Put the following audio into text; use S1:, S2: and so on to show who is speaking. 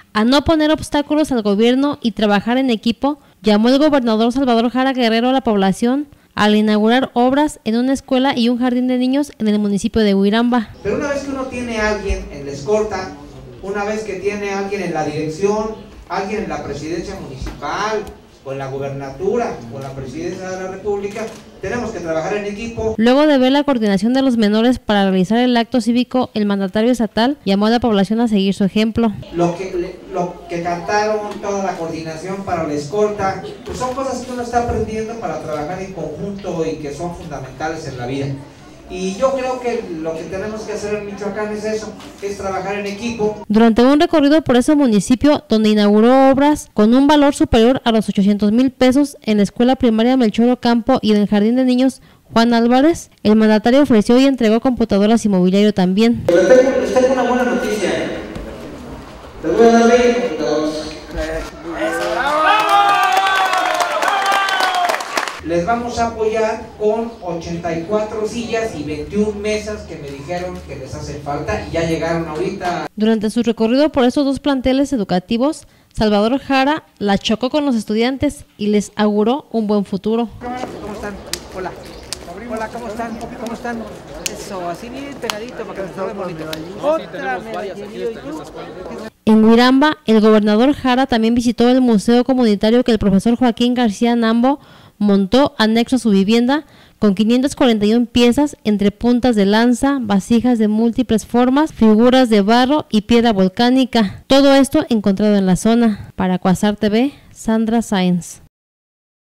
S1: A no poner obstáculos al gobierno y trabajar en equipo, llamó el gobernador Salvador Jara Guerrero a la población al inaugurar obras en una escuela y un jardín de niños en el municipio de Huiramba.
S2: Pero una vez que uno tiene a alguien en la escolta, una vez que tiene a alguien en la dirección, alguien en la presidencia municipal, o en la gubernatura, o en la presidencia de la república, tenemos que trabajar en equipo.
S1: Luego de ver la coordinación de los menores para realizar el acto cívico, el mandatario estatal llamó a la población a seguir su ejemplo.
S2: Lo que cantaron, toda la coordinación para la escolta, pues son cosas que uno está aprendiendo para trabajar en conjunto y que son fundamentales en la vida. Y yo creo que lo que tenemos que hacer en Michoacán es eso, es trabajar en equipo.
S1: Durante un recorrido por ese municipio, donde inauguró obras con un valor superior a los 800,000 pesos en la escuela primaria Melchor Ocampo y en el jardín de niños Juan Álvarez, el mandatario ofreció y entregó computadoras y mobiliario también.
S2: Les tengo una buena noticia. Les voy a dar 20 computadoras. Les vamos a apoyar con 84 sillas y 21 mesas que me dijeron que les hacen falta y ya llegaron ahorita.
S1: Durante su recorrido por esos dos planteles educativos, Salvador Jara la chocó con los estudiantes y les auguró un buen futuro.
S2: ¿Cómo están? Hola. Hola, ¿cómo están? ¿Cómo están? Eso, así bien pegadito para que nos vean bonito. Otra
S1: En Huiramba, el gobernador Jara también visitó el museo comunitario que el profesor Joaquín García Nambo montó anexo a su vivienda con 541 piezas entre puntas de lanza, vasijas de múltiples formas, figuras de barro y piedra volcánica. Todo esto encontrado en la zona. Para Cuasar TV, Sandra Sáenz.